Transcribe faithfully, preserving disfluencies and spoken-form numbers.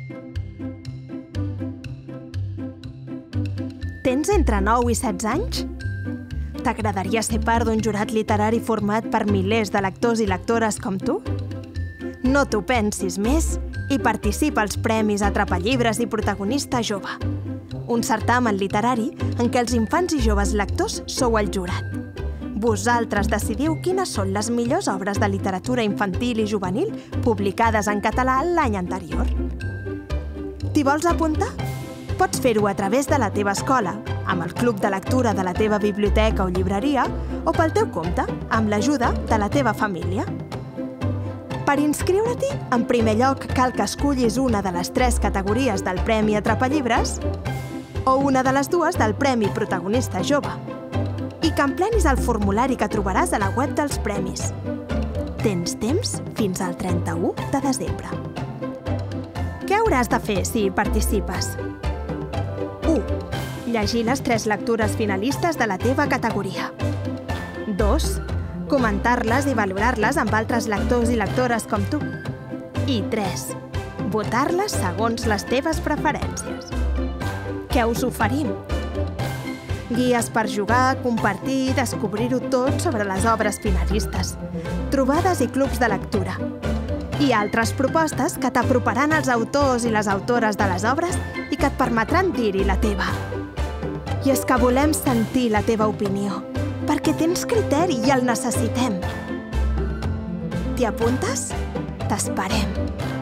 Tens entre nou i setze anys? T'agradaria ser part d'un jurat literari format per milers de lectors i lectores com tu? No t'ho pensis més i participa als Premis Atrapallibres i Protagonista Jove, un certamen literari en què els infants i joves lectors sou el jurat. Vosaltres decidiu quines són les millors obres de literatura infantil i juvenil publicades en català l'any anterior. T'hi vols apuntar? Pots fer-ho a través de la teva escola, amb el club de lectura de la teva biblioteca o llibreria, o pel teu compte, amb l'ajuda de la teva família. Per inscriure-t'hi, en primer lloc cal que escullis una de les tres categories del Premi Atrapallibres o una de les dues del Premi Protagonista Jove i que emplenis el formulari que trobaràs a la web dels premis. Tens temps fins al trenta-u de desembre. Què hauràs de fer si hi participes? u. Llegir les tres lectures finalistes de la teva categoria. dos. Comentar-les i valorar-les amb altres lectors i lectores com tu. I tres. Votar-les segons les teves preferències. Què us oferim? Guies per jugar, compartir i descobrir-ho tot sobre les obres finalistes, trobades i clubs de lectura, i altres propostes que t'aproparan als autors i les autores de les obres i que et permetran dir-hi la teva. I és que volem sentir la teva opinió, perquè tens criteri i el necessitem. T'hi apuntes? T'esperem.